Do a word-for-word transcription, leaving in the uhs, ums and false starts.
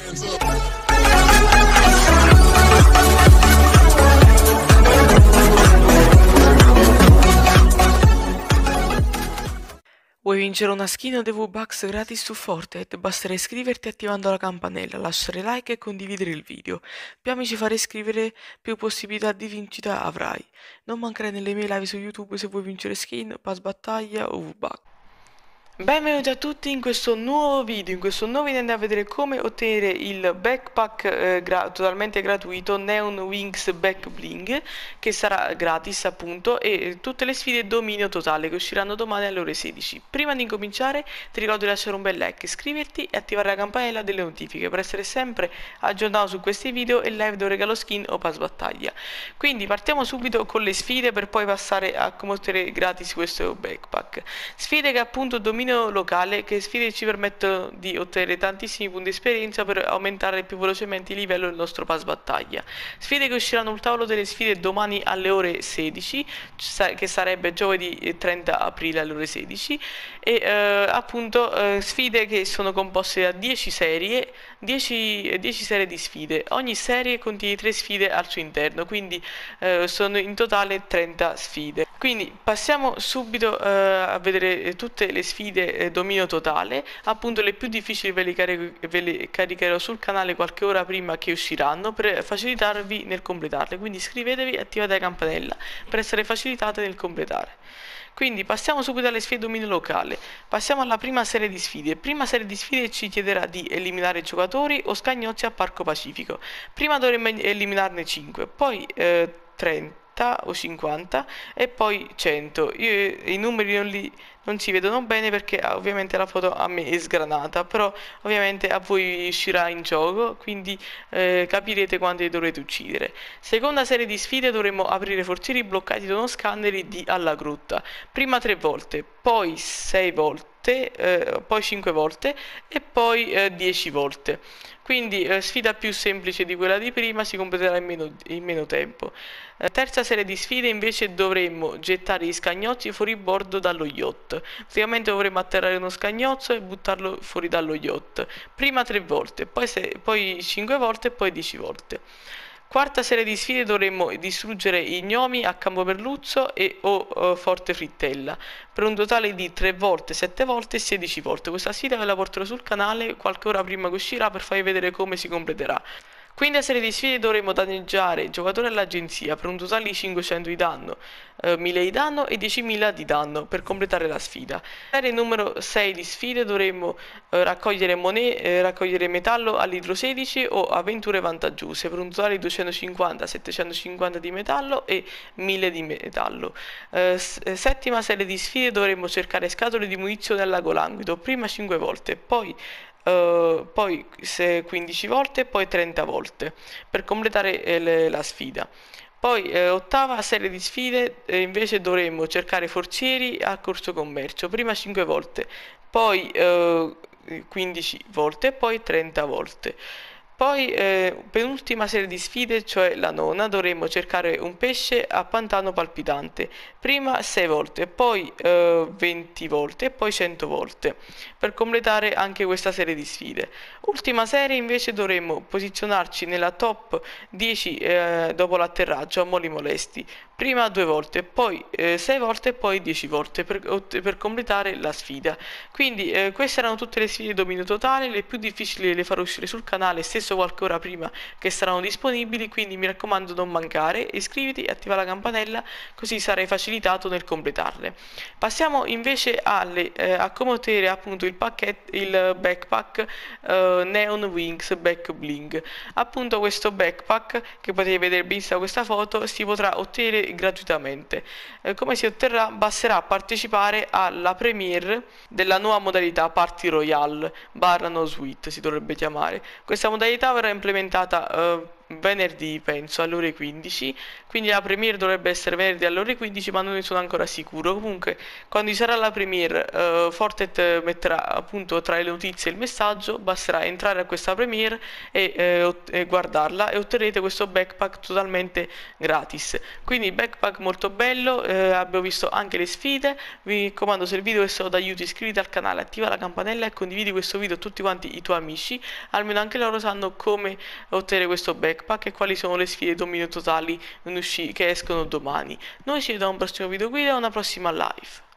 Vuoi vincere una skin di V-Bucks gratis su Fortnite? Basterà iscriverti attivando la campanella, lasciare like e condividere il video. Più amici farai iscrivere, più possibilità di vincita avrai. Non mancare nelle mie live su YouTube se vuoi vincere skin, pass battaglia o V-Bucks. Benvenuti a tutti in questo nuovo video. In questo nuovo video andiamo a vedere come ottenere il backpack eh, gra totalmente gratuito Neon Wings Back Bling, che sarà gratis appunto, e tutte le sfide dominio totale che usciranno domani alle ore sedici. Prima di incominciare ti ricordo di lasciare un bel like, iscriverti e attivare la campanella delle notifiche per essere sempre aggiornato su questi video e live dove regalo skin o pass battaglia. Quindi partiamo subito con le sfide per poi passare a come ottenere gratis questo backpack. Sfide che appunto dominio locale, che sfide ci permettono di ottenere tantissimi punti esperienza per aumentare più velocemente il livello del nostro pass battaglia. Sfide che usciranno sul tavolo delle sfide domani alle ore sedici, che sarebbe giovedì trenta aprile alle ore sedici, e eh, appunto eh, sfide che sono composte da dieci serie, dieci, dieci serie di sfide. Ogni serie contiene tre sfide al suo interno, quindi eh, sono in totale trenta sfide. Quindi passiamo subito eh, a vedere tutte le sfide eh, dominio totale. Appunto le più difficili ve le, carico, ve le caricherò sul canale qualche ora prima che usciranno per facilitarvi nel completarle. Quindi iscrivetevi e attivate la campanella per essere facilitate nel completare. Quindi passiamo subito alle sfide dominio locale. Passiamo alla prima serie di sfide. Prima serie di sfide ci chiederà di eliminare giocatori o scagnozzi a Parco Pacifico. Prima dovremmo eliminarne cinque, poi eh, trenta o cinquanta e poi cento. Io, i numeri non, li, non si vedono bene perché ovviamente la foto a me è sgranata, però ovviamente a voi uscirà in gioco, quindi eh, capirete quanti dovrete uccidere. Seconda serie di sfide, dovremo aprire forzieri bloccati da uno scanner di alla grotta. Prima tre volte, poi sei volte, eh, poi cinque volte e poi eh, dieci volte. Quindi eh, sfida più semplice di quella di prima, si completerà in meno, in meno tempo. Eh, terza serie di sfide invece dovremmo gettare gli scagnozzi fuori bordo dallo yacht. Praticamente dovremmo atterrare uno scagnozzo e buttarlo fuori dallo yacht. Prima tre volte, poi, se, poi cinque volte e poi dieci volte. Quarta serie di sfide, dovremmo distruggere i gnomi a Campo Merluzzo e o uh, Forte Frittella per un totale di tre volte, sette volte e sedici volte. Questa sfida ve la porterò sul canale qualche ora prima che uscirà per farvi vedere come si completerà. Quinta serie di sfide, dovremo danneggiare il giocatore all'agenzia per un totale di cinquecento di danno, eh, mille di danno e diecimila di danno per completare la sfida. Serie numero sei di sfide, dovremo eh, raccogliere monete, eh, raccogliere metallo all'idro sedici o avventure vantaggiose per un totale di duecentocinquanta settecentocinquanta di metallo e mille di metallo. Eh, settima serie di sfide, dovremo cercare scatole di munizione al lago Languido, prima cinque volte, poi Uh, poi quindici volte e poi trenta volte per completare eh, le, la sfida. Poi eh, ottava serie di sfide, eh, invece dovremmo cercare forzieri a Corso Commercio, prima cinque volte, poi eh, quindici volte e poi trenta volte. Poi eh, penultima serie di sfide, cioè la nona, dovremmo cercare un pesce a Pantano Palpitante, prima sei volte, poi eh, venti volte e poi cento volte per completare anche questa serie di sfide. Ultima serie invece dovremmo posizionarci nella top dieci eh, dopo l'atterraggio a Moli Molesti, prima due volte, poi eh, sei volte e poi dieci volte per, per completare la sfida. Quindi eh, queste erano tutte le sfide dominio totale, le più difficili le farò uscire sul canale stesso qualche ora prima che saranno disponibili, quindi mi raccomando non mancare, iscriviti e attiva la campanella così sarai facilitato nel completarle. Passiamo invece alle, eh, a come ottenere appunto il pacchetto, il backpack eh, Neon Wings Back Bling. Appunto questo backpack, che potete vedere benissimo da questa foto, si potrà ottenere gratuitamente. Eh, come si otterrà? Basterà partecipare alla premiere della nuova modalità Party Royale barra No Suite si dovrebbe chiamare. Questa modalità verrà implementata eh, venerdì, penso, alle ore quindici, quindi la premiere dovrebbe essere venerdì alle ore quindici, ma non ne sono ancora sicuro. Comunque, quando ci sarà la premiere, uh, Fortnite metterà appunto tra le notizie il messaggio, basterà entrare a questa premiere e, eh, e guardarla e otterrete questo backpack totalmente gratis. Quindi backpack molto bello, eh, abbiamo visto anche le sfide. Vi raccomando, se il video è stato d'aiuto, iscriviti al canale, attiva la campanella e condividi questo video a tutti quanti i tuoi amici, almeno anche loro sanno come ottenere questo backpack e quali sono le sfide dominio totali che escono domani. Noi ci vediamo a un prossimo video qui e a una prossima live.